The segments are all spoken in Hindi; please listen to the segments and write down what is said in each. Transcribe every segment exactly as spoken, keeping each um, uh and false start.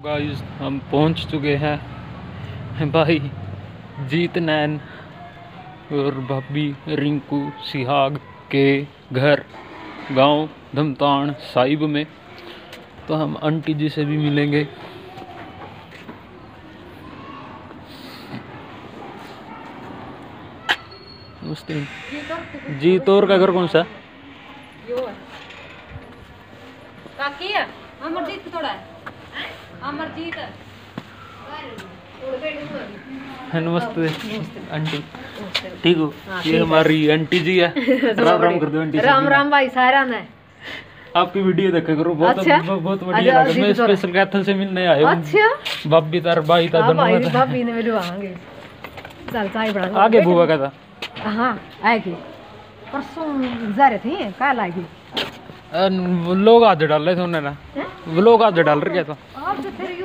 गाइस हम पहुंच चुके हैं भाई जीत नैन और भाभी रिंकू सिहाग के घर गांव धमतान साहिब में। तो हम आंटी जी से भी मिलेंगे। नमस्ते जी। तोर का घर कौन सा? काकी है अमरजीत थोड़ा है अमरजीत नमस्ते आंटी, ठीक हो? ये हमारी आंटी जी है। राम राम कर दो आंटी। राम राम भाई सारा ने आपकी वीडियो देखा करो, बहुत अच्छा? बहुत बढ़िया लगा। मैं स्पेशल कैथल से मिलने आया हूं। अच्छा भाभी तार भाई तार हां भाई बनवा भाभी ने मिलवा आएंगे। चल चाय बना आगे बुआ का था। हां आएगी परसों जा रहे थे कल आएगी। वो लोग हाथ डाल रहे थे उन्होंने ना, वो लोग हाथ डाल रहे था। आप तो फिर यूं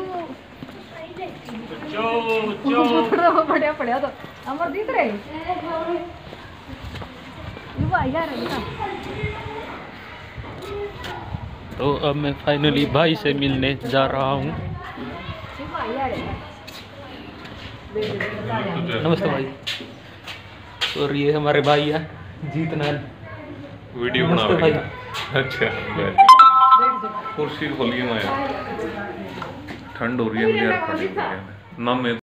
चो चो बढ़िया पड़या तो अमरजीत रे ये भाई यार बेटा। तो अब मैं फाइनली भाई से मिलने जा रहा हूँ। नमस्ते भाई। और ये हमारे भाई है जीत नैन। वीडियो बना भाई। अच्छा कुर्सी खोलिए मैं, ठंड हो रही है यार। ना मैं